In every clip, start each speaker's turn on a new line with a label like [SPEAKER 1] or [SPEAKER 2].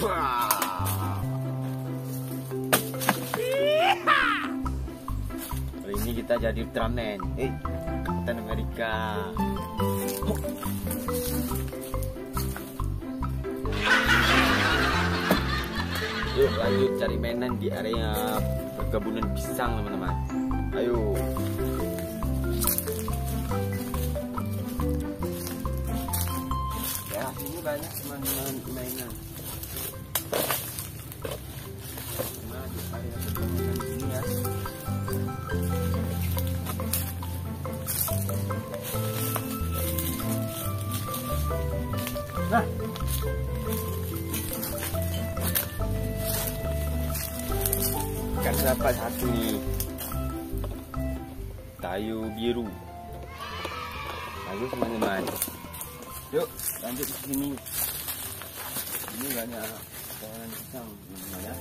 [SPEAKER 1] Kali ini kita jadi Ultraman. Captain America. Yuk lanjut cari mainan di area perkebunan pisang teman-teman. Ayo. Ya sini banyak teman-teman mainan. Nah di area perkebunan sini ya. Nah. Kan dapat satu nih kayu biru. Bagus teman-teman. Yuk lanjut ke sini. Ini banyak pohon pisang teman-teman ya.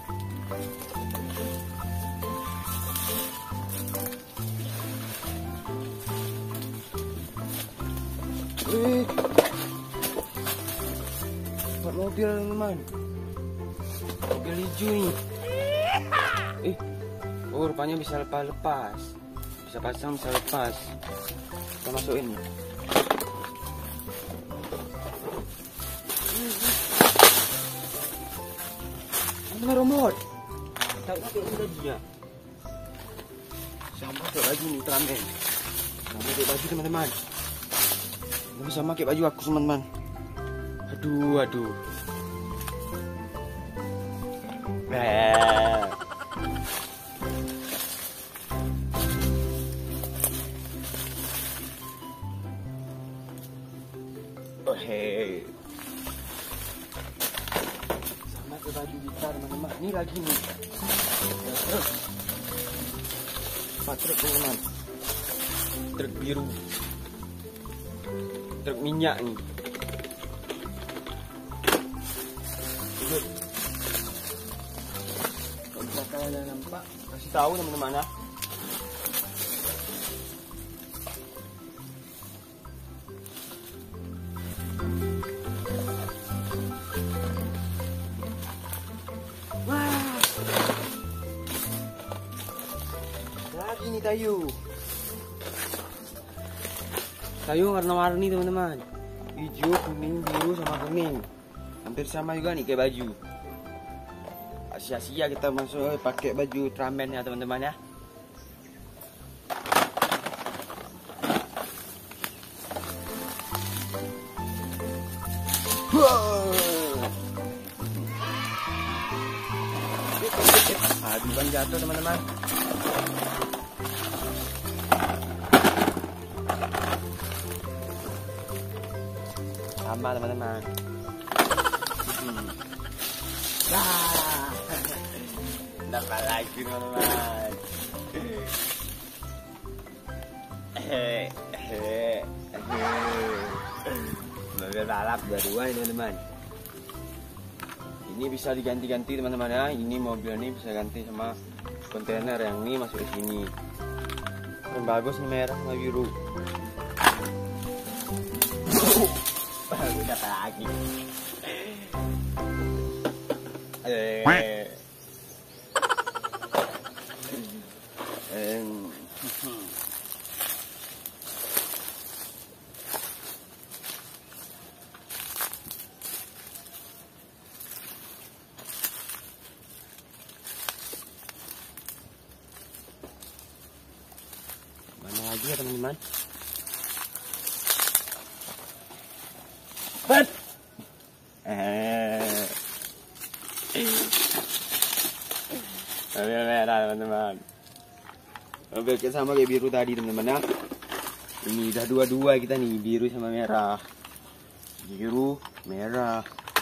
[SPEAKER 1] Buat mobil teman-teman. Mobil hijau nih. Oh rupanya bisa lepas, bisa pasang, bisa lepas. Kita masukin. Ini remote. Tak pakai udah dia. Sama pakai baju nih Ultraman. Sama pakai baju teman-teman. Nggak bisa pakai baju aku teman-teman. Aduh. Sama ke baju kita teman-teman. Ini lagi nih. Truk. Truk teman-teman. Truk biru. Truk minyak nih. Kalau kalian nampak, kasih tahu teman-teman ya. Lagi nih tayu warna-warni teman-teman, hijau, kuning, biru sama kuning, hampir sama juga nih kayak baju. Sia-sia kita masuk pakai baju Ultraman ya teman-teman ya. Bukan jatuh teman-teman. Sama teman-teman. Dapat lagi teman-teman. Mobil balap berdua ini teman-teman. Ini bisa diganti-ganti teman-teman ya. Ini mobil ini bisa ganti sama kontainer yang ini masuk ke sini. Yang bagus nih merah sama biru. Udah lagi. Mana lagi ya teman-teman? Bet. Mobil merah teman-teman. Mobil kita sama kayak biru tadi teman-teman ya. Ini udah dua-dua kita nih, biru sama merah. Biru, merah.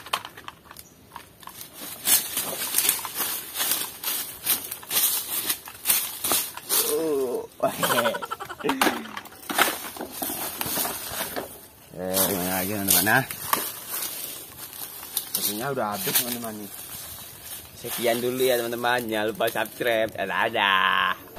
[SPEAKER 1] Gimana lagi teman-teman ya? Sepertinya udah habis teman-teman nih. Sekian dulu ya teman-teman, jangan lupa subscribe. Dadah.